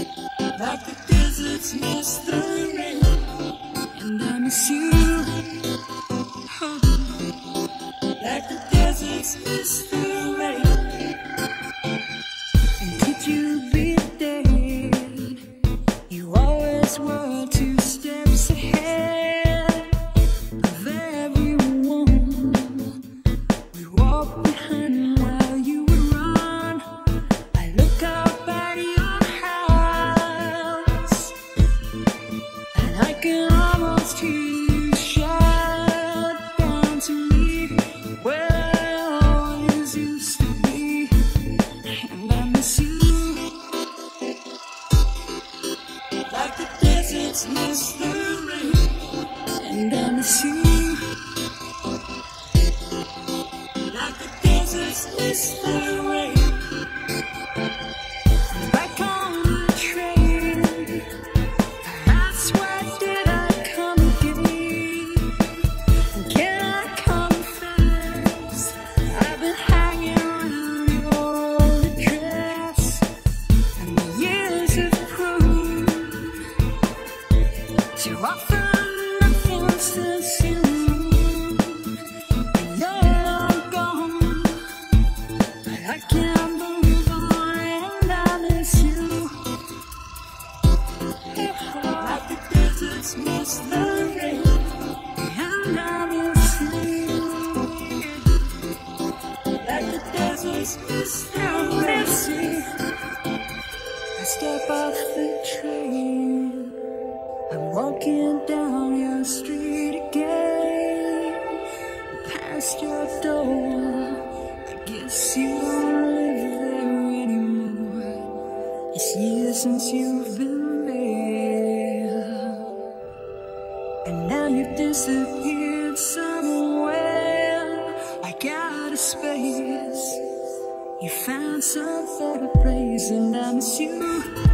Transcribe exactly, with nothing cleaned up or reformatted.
like the deserts miss the rain, and I miss you, oh, like the deserts miss the rain. And could you be there? You always were two steps ahead of everyone. We walk behind while you would run. I look up at your house, and I can almost hear you shout down to me where I always used to be. And I miss you, like the deserts miss the rain. And I miss you, like the deserts miss the rain. Back on the train, that's where did I come again? Can I confess, I've been hanging around your old address, and the years have proved too often nothing still seems. And you're long gone, but I can't move on, and I miss you. Like the deserts miss the rain, and I miss you. Like the deserts miss the rain. I step off the train, I'm walking down your street again, past your door. I guess you don't live there anymore. It's years since you've been there, and now you've disappeared somewhere. I got a space, you found some better place, and I miss you.